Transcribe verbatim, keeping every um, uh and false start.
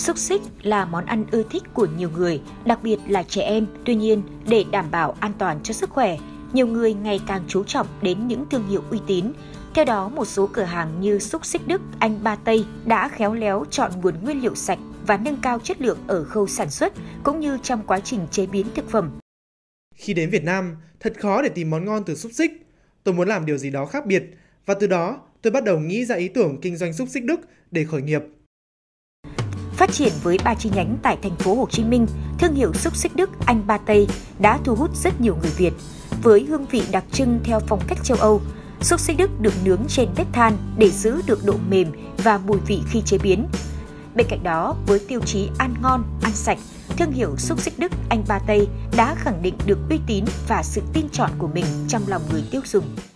Xúc xích là món ăn ưa thích của nhiều người, đặc biệt là trẻ em. Tuy nhiên, để đảm bảo an toàn cho sức khỏe, nhiều người ngày càng chú trọng đến những thương hiệu uy tín. Theo đó, một số cửa hàng như Xúc xích Đức, Anh Ba Tây đã khéo léo chọn nguồn nguyên liệu sạch và nâng cao chất lượng ở khâu sản xuất cũng như trong quá trình chế biến thực phẩm. Khi đến Việt Nam, thật khó để tìm món ngon từ xúc xích. Tôi muốn làm điều gì đó khác biệt và từ đó tôi bắt đầu nghĩ ra ý tưởng kinh doanh xúc xích Đức để khởi nghiệp. Phát triển với ba chi nhánh tại thành phố Hồ Chí Minh, thương hiệu xúc xích Đức Anh Ba Tây đã thu hút rất nhiều người Việt. Với hương vị đặc trưng theo phong cách châu Âu, xúc xích Đức được nướng trên bếp than để giữ được độ mềm và mùi vị khi chế biến. Bên cạnh đó, với tiêu chí ăn ngon, ăn sạch, thương hiệu xúc xích Đức Anh Ba Tây đã khẳng định được uy tín và sự tin chọn của mình trong lòng người tiêu dùng.